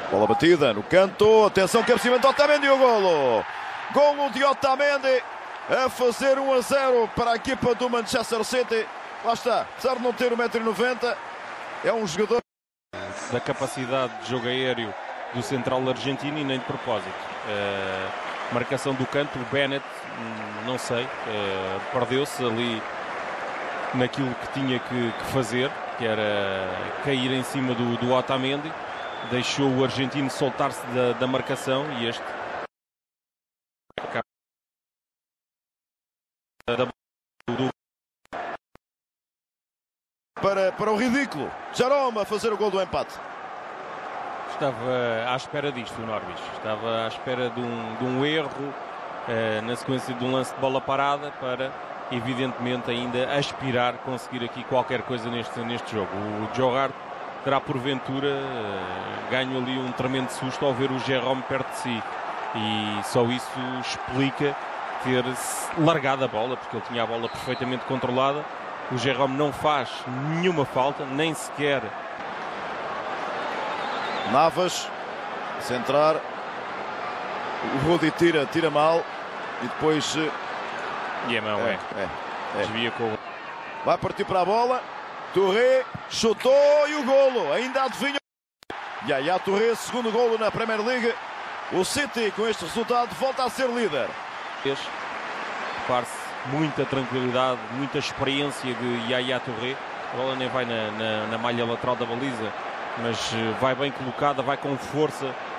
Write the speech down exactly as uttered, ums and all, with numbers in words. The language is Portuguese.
Bola batida no canto, atenção, cabeceamento, Otamendi, o golo! Golo de Otamendi a fazer um a zero para a equipa do Manchester City. Lá está, apesar de não ter um metro e noventa, é um jogador da capacidade de jogo aéreo do central argentino e nem de propósito. Uh, marcação do canto, o Bennett, não sei, uh, perdeu-se ali naquilo que tinha que, que fazer, que era cair em cima do, do Otamendi, deixou o argentino soltar-se da, da marcação e este para, para o ridículo. Jerome a fazer o gol do empate. Estava à espera disto, o Norwich. Estava à espera de um, de um erro eh, na sequência de um lance de bola parada para, evidentemente, ainda aspirar conseguir aqui qualquer coisa neste, neste jogo. O Joe Hart terá, porventura, eh, ganho ali um tremendo susto ao ver o Jerome perto de si. E só isso explica ter largado a bola, porque ele tinha a bola perfeitamente controlada. O Jerome não faz nenhuma falta, nem sequer. Navas, centrar. O Rudy tira, tira mal. E depois... E a mão é. é, é. Desvia com... Vai partir para a bola. Touré chutou e o golo. Ainda adivinha. Yaya Touré, segundo golo na Premier League. O City, com este resultado, volta a ser líder. Repare-se, muita tranquilidade, muita experiência de Yaya Touré. A bola nem vai na, na, na malha lateral da baliza, mas vai bem colocada, vai com força.